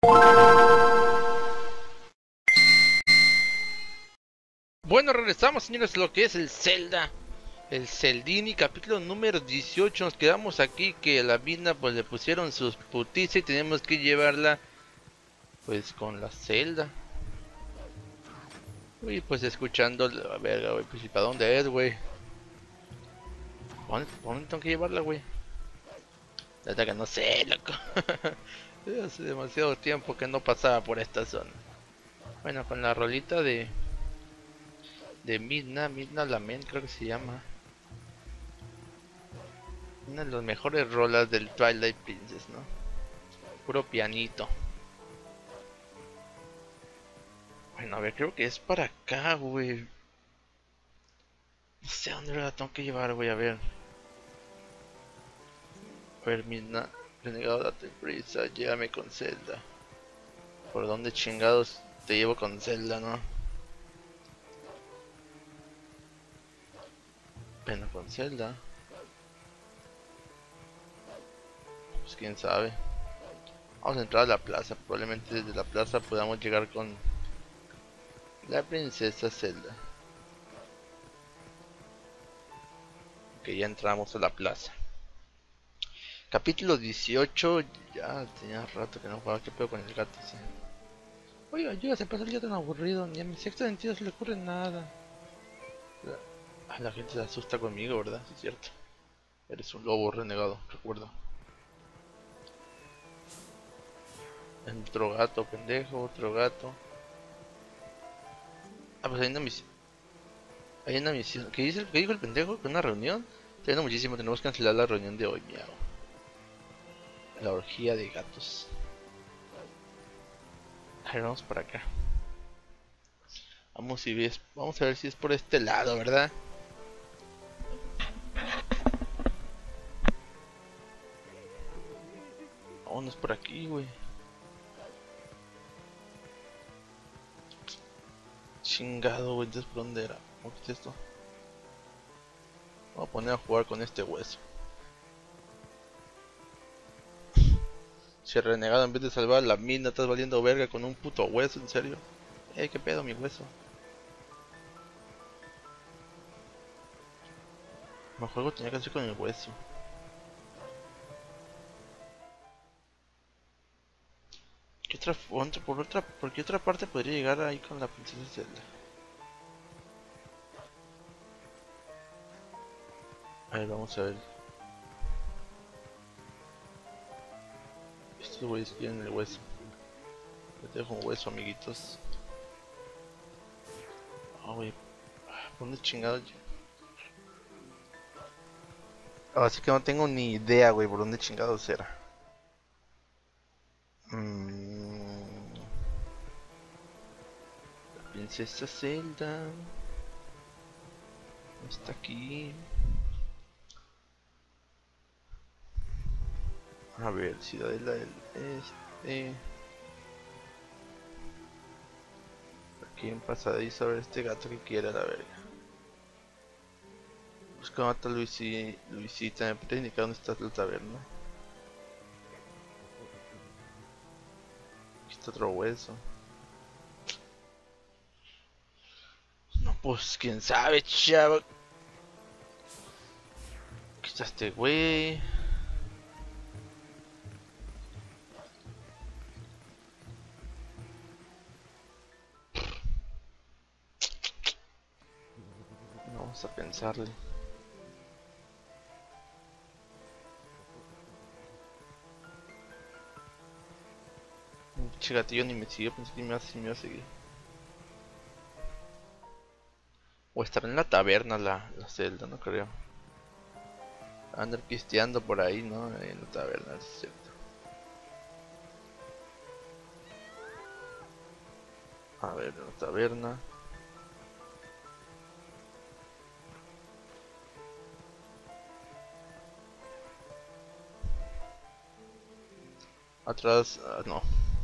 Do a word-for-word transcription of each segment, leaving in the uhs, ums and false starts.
Bueno, regresamos, señores, a lo que es el Zelda, el Zeldini, capítulo número dieciocho. Nos quedamos aquí que a la mina pues le pusieron sus putizas y tenemos que llevarla pues con la Zelda. Uy, pues escuchando la verga, güey, pues ¿y para dónde es, güey? ¿Dónde, dónde tengo que llevarla, güey? La verdad que no sé, loco. Hace demasiado tiempo que no pasaba por esta zona. Bueno, con la rolita de de Midna, Midna Lament creo que se llama. Una de las mejores rolas del Twilight Princess, ¿no? Puro pianito. Bueno, a ver, creo que es para acá, güey. No sé a dónde la tengo que llevar, güey, a ver. A ver, Midna, renegado, date prisa, llévame con Zelda. ¿Por dónde chingados te llevo con Zelda, no? Bueno, con Zelda. Pues quién sabe. Vamos a entrar a la plaza. Probablemente desde la plaza podamos llegar con la princesa Zelda. Que ya entramos a la plaza. Capítulo dieciocho. Ya tenía rato que no jugaba. ¿Qué pedo con el gato? ¿Sí? Oiga, ayuda, se pasa el día tan aburrido. Ni a mi sexto sentido se le ocurre nada. La, la gente se asusta conmigo, ¿verdad? Sí, es cierto. Eres un lobo renegado, recuerdo. Otro gato, pendejo, otro gato. Ah, pues hay una misión. Hay una misión. ¿Qué dice, qué dijo el pendejo? ¿Que una reunión? Teniendo muchísimo, tenemos que cancelar la reunión de hoy, miau. La orgía de gatos. A ver, vamos para acá. Vamos, si ves, vamos a ver si es por este lado, ¿verdad? Vámonos por aquí, güey. Chingado, güey. Entonces, ¿por dónde era? ¿Cómo que es esto? Vamos a poner a jugar con este hueso. Si renegado, en vez de salvar la mina, estás valiendo verga con un puto hueso, en serio. Eh, qué pedo, mi hueso. Me juego tenía que hacer con el hueso. ¿Qué otra, otra, por otra, por qué otra parte podría llegar ahí con la princesa Zelda? A ver, vamos a ver. Estos güeyes quieren el hueso. Les dejo un hueso, amiguitos. Ah, oh, güey. ¿Por dónde chingados? Así que no tengo ni idea, güey, por dónde chingados era. Mm, la princesa Zelda. Está aquí. A ver, Ciudadela del Este. Aquí en pasadizo, a ver este gato que quiere a la verga. Busca mata a Luisi, Luisita, me puede indicar dónde está la taberna. Aquí está otro hueso. No, pues quién sabe, chavo. Aquí está este güey. Vamos a pensarle. Che gatillo ni me siguió, pensé que me iba, me iba a seguir. O estará en la taberna la, la celda, no creo. Andar pisteando por ahí, ¿no? En la taberna, es cierto. A ver, en la taberna. Atrás, uh, no.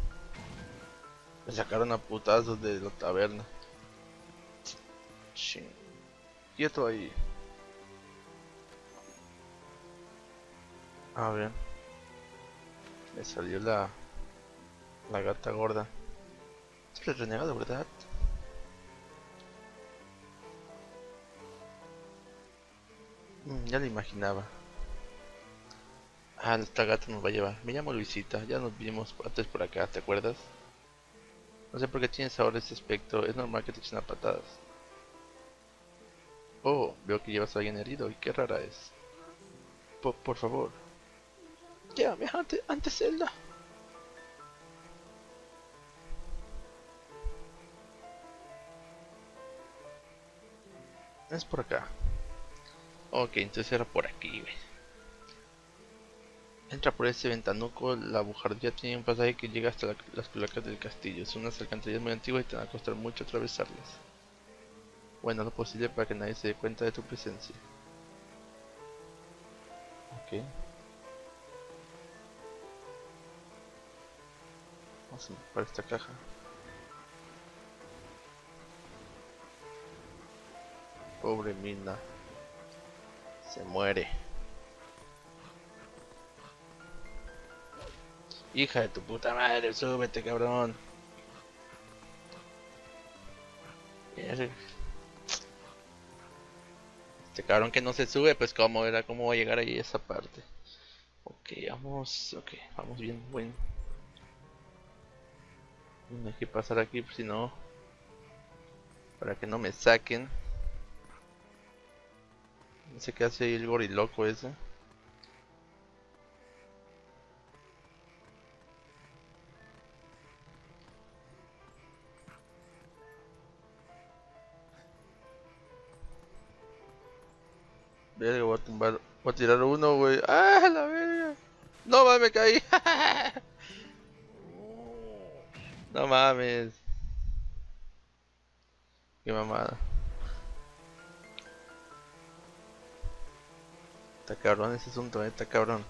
Me sacaron a putazos de la taberna. Ching. Quieto ahí. A ver. Me salió la... La gata gorda. Es el renegado, ¿verdad? Mm, ya lo imaginaba. Ah, esta gata nos va a llevar. Me llamo Luisita, ya nos vimos antes por acá, ¿te acuerdas? No sé por qué tienes ahora ese aspecto, es normal que te echen a patadas. Oh, veo que llevas a alguien herido y qué rara es. Po- por favor. Llévame ante, ante Zelda. Es por acá. Ok, entonces era por aquí, güey. Entra por ese ventanuco, la bujardilla tiene un pasaje que llega hasta la- las cloacas del castillo. Son unas alcantarillas muy antiguas y te van a costar mucho atravesarlas. Bueno, lo posible para que nadie se dé cuenta de tu presencia. Ok, vamos a para esta caja. Pobre Mina, se muere. Hija de tu puta madre, súbete, cabrón. Este cabrón que no se sube, pues cómo era, cómo va a llegar ahí a esa parte. Ok, vamos, ok, vamos bien, bueno. No hay que pasar aquí, si no, para que no me saquen. No sé qué hace ahí el goriloco ese. Verga, voy a tumbar, voy a tirar uno, güey. ¡Ah, la verga! No mames, me caí. No mames. Qué mamada. Está cabrón ese asunto, eh, está cabrón.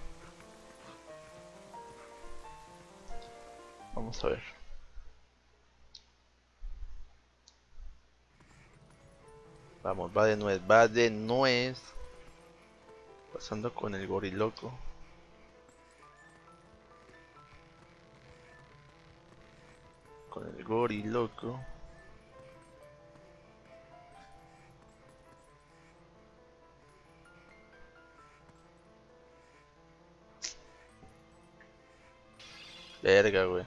Vamos a ver. Vamos, va de nuez, va de nuez. Pasando con el goriloco. Con el goriloco. Verga, güey.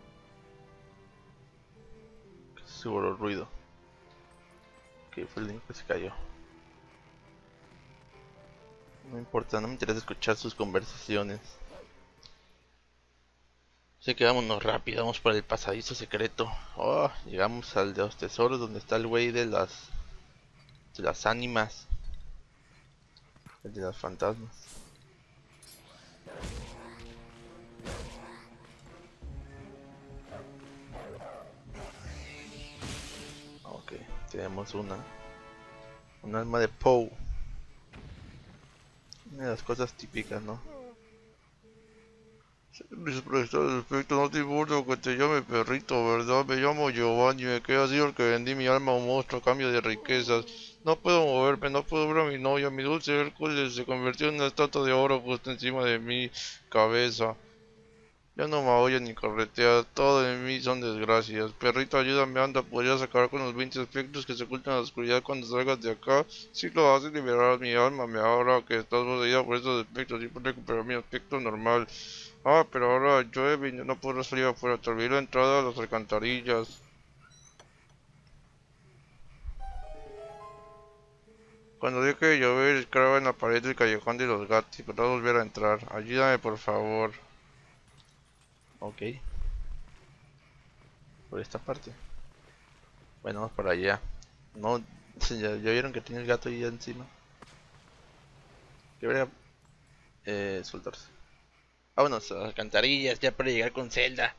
Seguro ruido. Que fue el único que se cayó. No importa, no me interesa escuchar sus conversaciones. Así que vámonos rápido, vamos por el pasadizo secreto. Oh, llegamos al de los tesoros donde está el güey de las de las ánimas, el de las fantasmas. Ok, tenemos una, un alma de Poe, una de las cosas típicas, ¿no? Despreciar el efecto, no te importa que te llame perrito, ¿verdad? Me llamo Giovanni, me quedé así porque vendí mi alma a un monstruo a cambio de riquezas. No puedo moverme, no puedo ver a mi novia, mi dulce Hércules se convirtió en una estatua de oro justo encima de mi cabeza. Ya no me oye ni corretea, todo de mí son desgracias. Perrito, ayúdame, anda, podrías acabar con los veinte espectros que se ocultan en la oscuridad cuando salgas de acá. Si lo haces, liberarás mi alma, me ahora que estás poseída por estos espectros y puedo recuperar mi aspecto normal. Ah, pero ahora llueve y no podrás salir afuera, te olvidé la entrada a las alcantarillas. Cuando deje de llover, escrava en la pared del callejón de los gatos y podrás volver a entrar. Ayúdame, por favor. Ok, por esta parte. Bueno, vamos para allá. No, ya, ya vieron que tiene el gato ahí encima. Debería eh, soltarse. Vámonos a las alcantarillas ya para llegar con Zelda.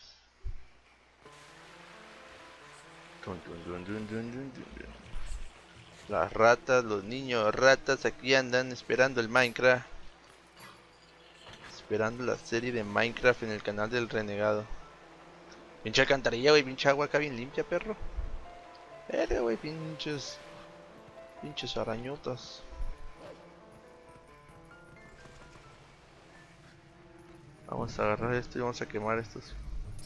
Dun, dun, dun, dun, dun, dun, dun. Las ratas, los niños ratas aquí andan esperando el Minecraft. Esperando la serie de Minecraft en el canal del renegado. Pinche alcantarilla, güey, pinche agua acá bien limpia, perro. Verga, güey, pinches. Pinches arañotas. Vamos a agarrar esto y vamos a quemar estos.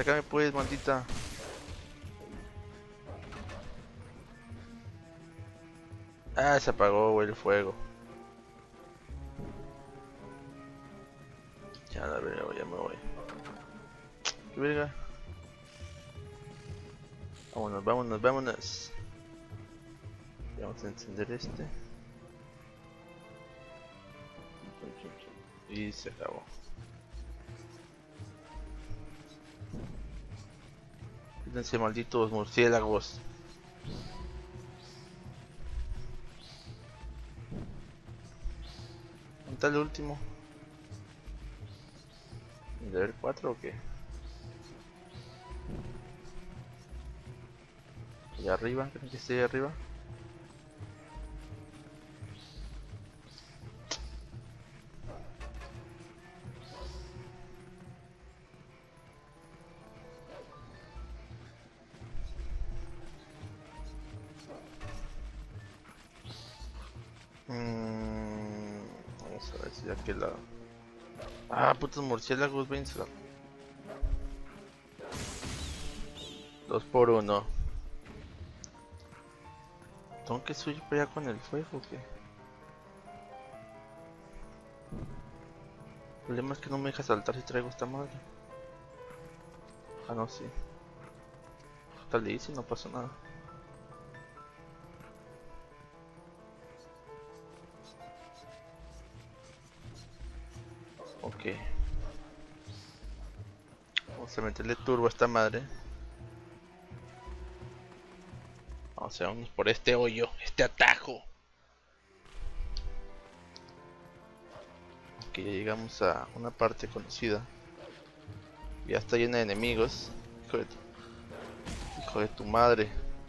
sácame pues, maldita. Ah, se apagó, güey, el fuego. Ya, la verga, ya me voy. ¿Qué verga? Vámonos, vámonos, vámonos. Vamos a encender este. Y se acabó. Quítense, malditos murciélagos. ¿Dónde está el último? ¿Nivel cuatro o qué? Allá arriba, creo que esté ahí arriba. Mm, vamos a ver si de aquel lado. Ah, putos murciélagos, vénsela. Dos por uno. ¿Tengo que subir para allá con el fuego o qué? El problema es que no me deja saltar si traigo esta madre. Ah, no, sí. Está listo y no pasó nada. Ok. Vamos a meterle turbo a esta madre. Vamos a vamos por este hoyo, este atajo. Ok, ya llegamos a una parte conocida. Ya está llena de enemigos. Hijo de tu, hijo de tu madre.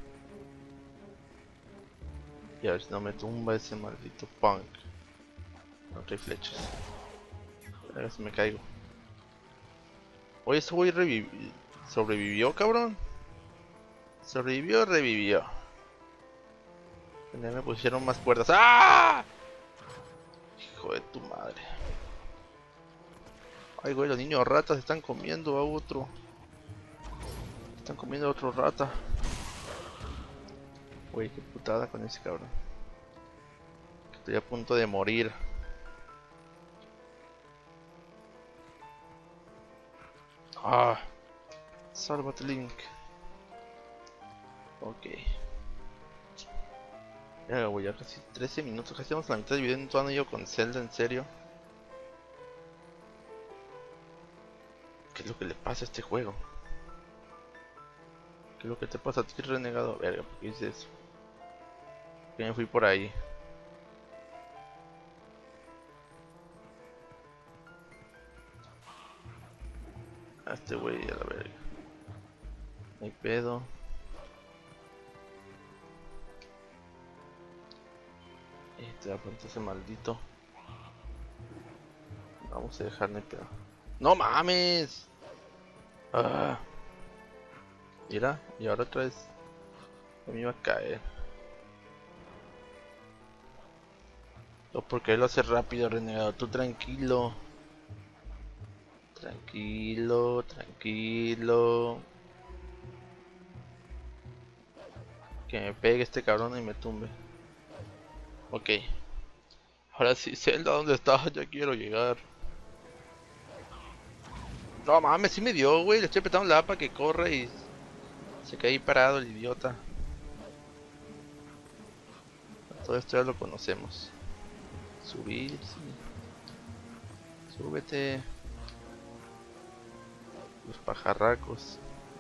Y a ver si no me tumba ese maldito punk. No trae flechas. A ver si me caigo. Oye, ese güey revivió. ¿Sobrevivió, cabrón? Sobrevivió, revivió. Ya me pusieron más cuerdas. ¡Ah! Hijo de tu madre. Ay, güey, los niños ratas están comiendo a otro. Están comiendo a otro rata. Güey, qué putada con ese cabrón. Estoy a punto de morir. Ah, sálvate, Link. Ok. Ya, güey, ya casi trece minutos. Casi estamos a la mitad del video. No todavía yo con Zelda, en serio. ¿Qué es lo que le pasa a este juego? ¿Qué es lo que te pasa a ti, renegado? Verga, ¿por qué hice eso? Que me fui por ahí. A este güey, a la verga. No hay pedo. Este va a pronto ese maldito. Vamos a dejar, no hay pedo. ¡No mames! Ah. Mira, y ahora otra vez me iba a caer. No, porque él lo hace rápido, renegado. Tú tranquilo. Tranquilo, tranquilo. Que me pegue este cabrón y me tumbe. Ok. Ahora sí, Zelda, ¿dónde estás? Ya quiero llegar. No mames, sí me dio, güey. Le estoy apretando la A para que corre y se cae ahí parado el idiota. Todo esto ya lo conocemos. Subir, sí. Súbete. Los pajarracos.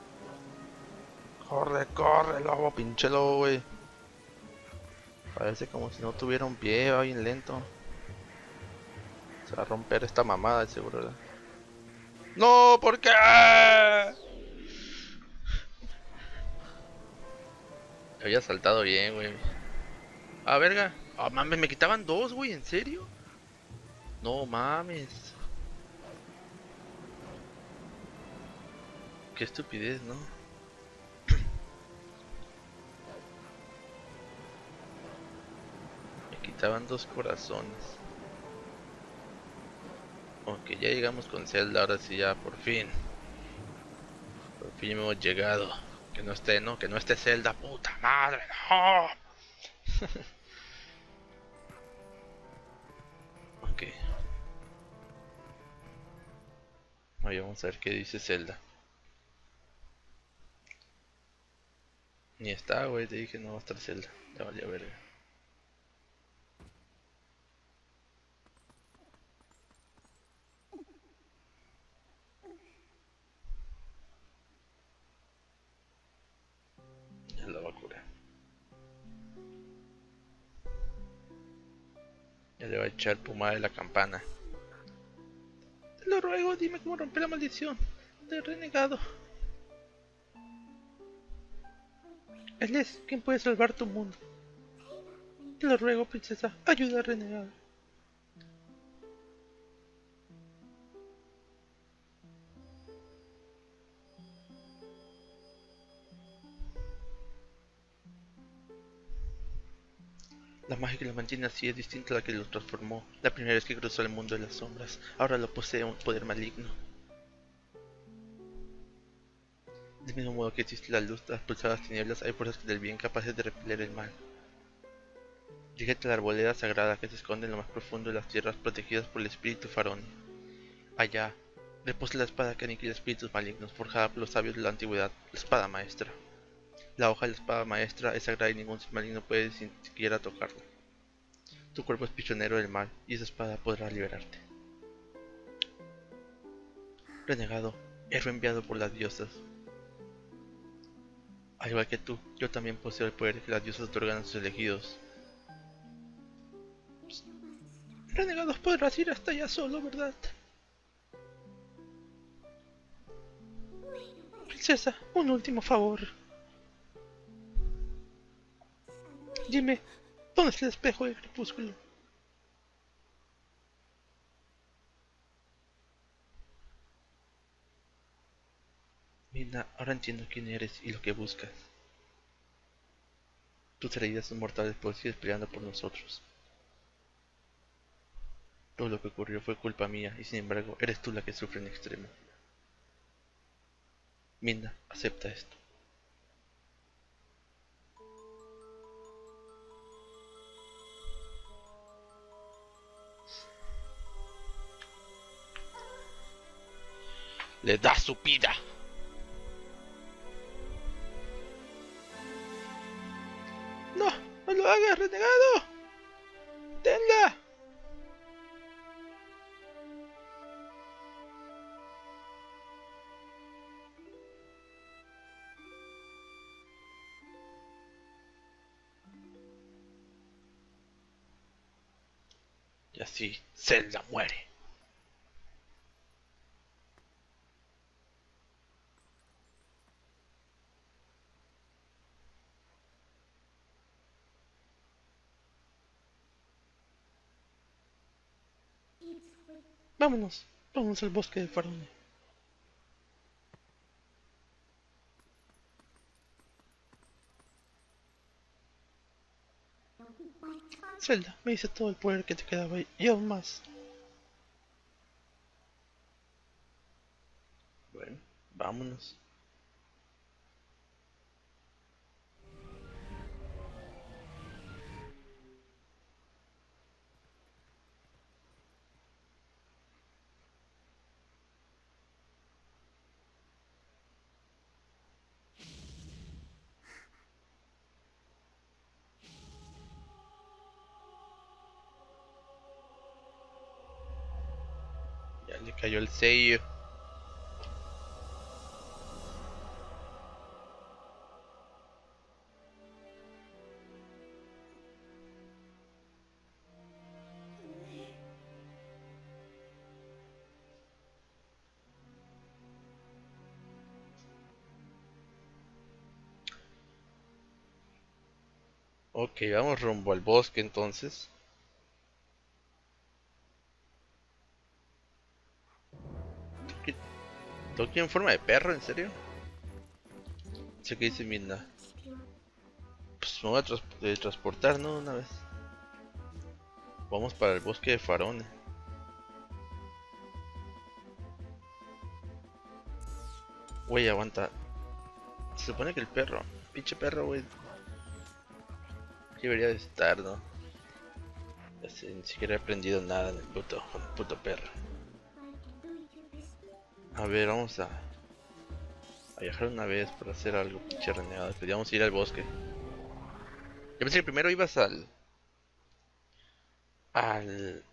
Corre, corre, lobo, pinche lobo, güey. Parece como si no tuviera un pie, va bien lento. Se va a romper esta mamada, de seguro, ¿verdad? ¡No! ¿Por qué? Había saltado bien, güey. Ah, verga. Ah, mames, me quitaban dos, güey, ¿en serio? No mames. Qué estupidez, ¿no? Me quitaban dos corazones. Ok, ya llegamos con Zelda, ahora sí ya, por fin. fin hemos llegado. Que no esté, ¿no? Que no esté Zelda, puta madre, no. Ok. Ahí vamos a ver qué dice Zelda. Ni está, güey, te dije no va a estar Zelda. Ya valía verga. Ya la va a curar. Ya le va a echar pomada de la campana. Te lo ruego, dime cómo romper la maldición del renegado. Él es quien puede salvar tu mundo. Te lo ruego, princesa, ayuda al renegado. La magia que lo mantiene así es distinta a la que lo transformó la primera vez que cruzó el mundo de las sombras. Ahora lo posee un poder maligno. Del mismo modo que existe la luz tras pulsar las tinieblas, hay fuerzas del bien capaces de repeler el mal. Dígate a la arboleda sagrada que se esconde en lo más profundo de las tierras protegidas por el espíritu Farón. Allá, reposa la espada que aniquila espíritus malignos, forjada por los sabios de la antigüedad, la espada maestra. La hoja de la espada maestra es sagrada y ningún ser maligno puede sin siquiera tocarla. Tu cuerpo es prisionero del mal, y esa espada podrá liberarte. Renegado, héroe enviado por las diosas. Al igual que tú, yo también poseo el poder que las diosas otorgan a sus elegidos. Renegados podrás ir hasta allá solo, ¿verdad? Princesa, un último favor. Dime, ¿dónde está el espejo del crepúsculo? Midna, ahora entiendo quién eres y lo que buscas. Tus heridas son mortales, pero sigues peleando por nosotros. Todo lo que ocurrió fue culpa mía, y sin embargo, eres tú la que sufre en extremo. Midna, acepta esto. Le da su vida. No, no lo hagas, renegado. Tenla. Y así, Zelda muere. Vámonos, vámonos al bosque de Farone. Zelda, me hice todo el poder que te quedaba y aún más. Bueno, vámonos. Ya le cayó el sello. Ok, vamos rumbo al bosque entonces. ¿Toki, Toki en forma de perro? ¿En serio? Sé que dice Midna. Pues me voy a trans eh, transportar, ¿no? Una vez. Vamos para el bosque de Farone. Güey, aguanta. Se supone que el perro, pinche perro, güey, debería de estar, ¿no? Así, ni siquiera he aprendido nada en el puto, con el puto perro. A ver, vamos a, a viajar una vez para hacer algo, pinche renegado. Queríamos ir al bosque. Yo pensé que primero ibas al... Al...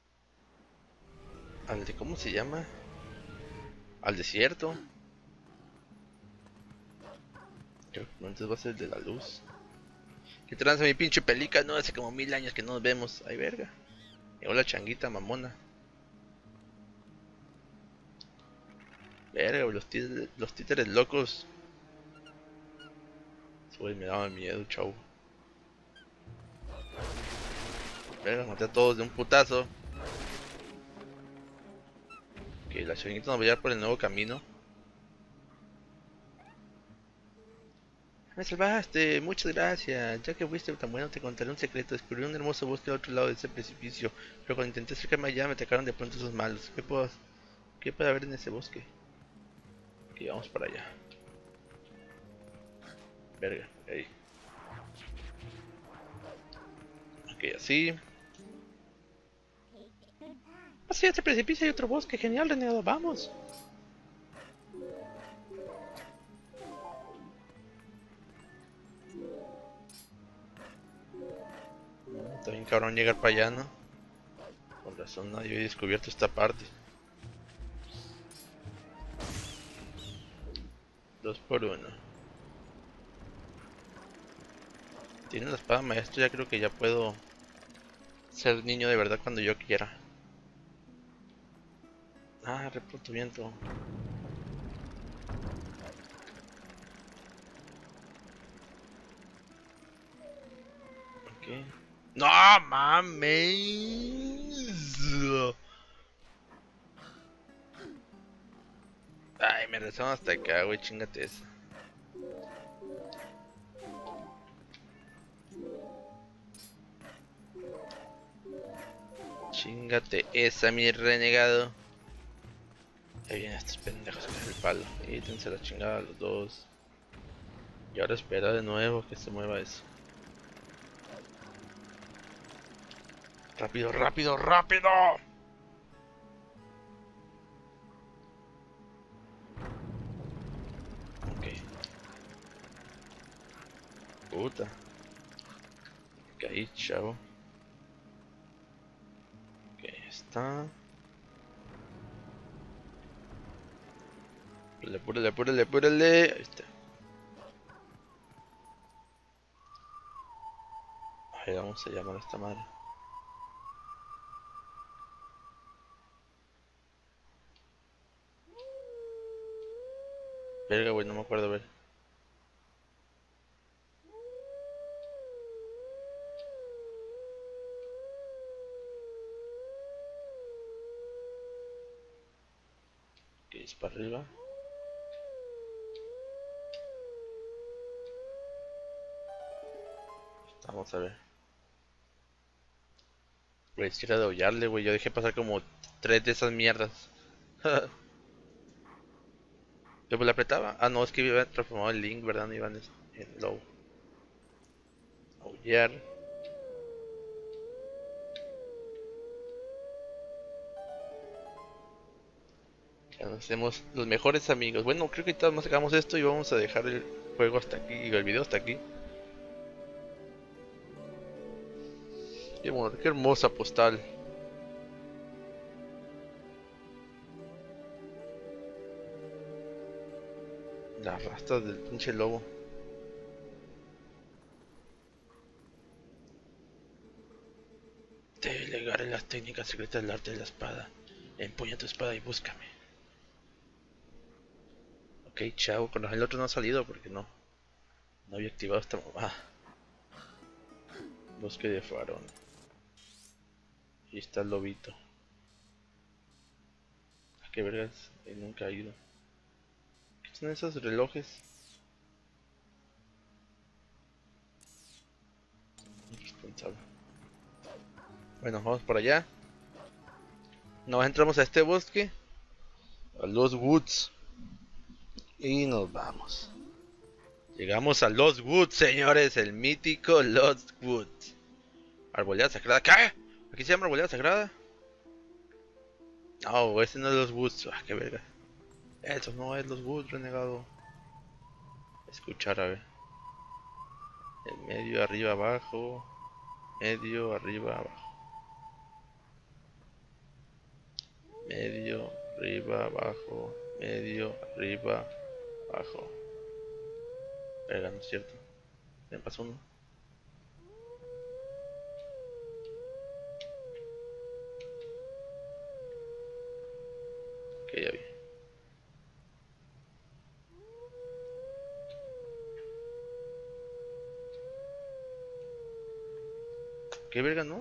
Al de... ¿Cómo se llama? Al desierto. Creo que antes va a ser el de la luz. ¿Qué tranza mi pinche pelica? No, hace como mil años que no nos vemos. Ay, verga. Llegó la changuita mamona. Verga, los títeres, los títeres locos. Güey, me daba miedo, chau. Verga, maté a todos de un putazo. Ok, la changuita nos va a llevar por el nuevo camino. Me salvaste, muchas gracias. Ya que fuiste tan bueno, te contaré un secreto. Descubrí un hermoso bosque al otro lado de ese precipicio. Pero cuando intenté acercarme allá, me atacaron de pronto esos malos. ¿Qué puedo, qué puede haber en ese bosque? Ok, vamos para allá. Verga, ahí. Ok, así. Hacia este precipicio hay otro bosque. Genial, renegado. Vamos. Está bien cabrón llegar para allá, ¿no? Con razón no había descubierto esta parte. Dos por uno. Tiene la espada maestra, ya creo que ya puedo ser niño de verdad cuando yo quiera. Ah, reputo viento. Ok. ¡No mames! Ay, me regresaron hasta acá, güey, chingate eso. Chingate esa, mi renegado. Ahí vienen estos pendejos con el palo. Ítense la chingada a los dos. Y ahora espera de nuevo que se mueva eso. Rápido, rápido, rápido. Ok. Puta. Caí, chavo. Ok, está. Apúrale, apúrale, apúrale, apúrale. Ahí está. Ahí vamos a llamar a esta madre. Verga, güey, no me acuerdo, a ver. Ok, es para arriba. Vamos a ver. Güey, es que era de hollarle, güey. Yo dejé pasar como tres de esas mierdas. Yo pues le apretaba. Ah, no, es que iba transformado en Link, ¿verdad? No iban en, en low. Aullar. Ya nos hacemos los mejores amigos. Bueno, creo que todos más sacamos esto y vamos a dejar el juego hasta aquí. Y el video hasta aquí. Qué, bueno, qué hermosa postal. Las rastas del pinche lobo. Te delegaré las técnicas secretas del arte de la espada. Empuña tu espada y búscame. Ok, chao. Con el otro no ha salido porque no. No había activado esta. Ah, bosque de farón. Y está el lobito. ¿A qué vergas? Él nunca ha ido. ¿Qué son esos relojes? Irresponsable. Bueno, vamos por allá. Nos entramos a este bosque. A los woods. Y nos vamos. Llegamos a Lost Woods, señores, el mítico Lost Woods. Arboleda sagrada, ¿qué? ¿Aquí se llama arboleda sagrada? No, ese no es Lost Woods, ah, qué verga. Eso no es Lost Woods, renegado. Escuchar, a ver. El medio, arriba, abajo. Medio, arriba, abajo. Medio, arriba, abajo. Medio, arriba, abajo. Verga, no es cierto. Me pasó uno. Ok, ya vi. ¿Qué verga, no?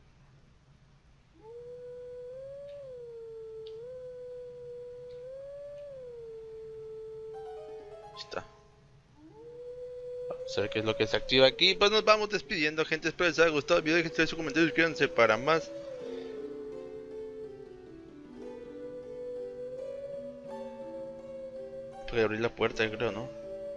Está. Vamos a ver qué es lo que se activa aquí. Pues nos vamos despidiendo, gente. Espero les haya gustado el video. Dejen sus comentarios y suscríbanse para más. Voy a abrir la puerta, creo, ¿no?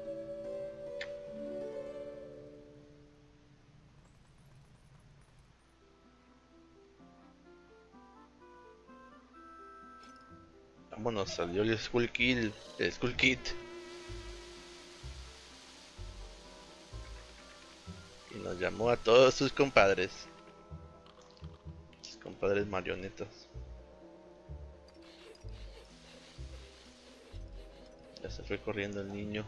Vámonos, salió el Skull Kill, el Skull Kit. Y nos llamó a todos sus compadres. Sus compadres marionetas. Ya se fue corriendo el niño.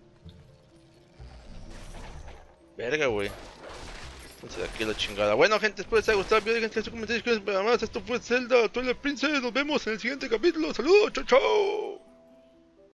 Verga, güey. Entonces aquí la chingada. Bueno, gente, espero les haya gustado el video. Dejen sus comentarios. Para más, esto fue Zelda Twilight Princess. Nos vemos en el siguiente capítulo. Saludos, chao, chao.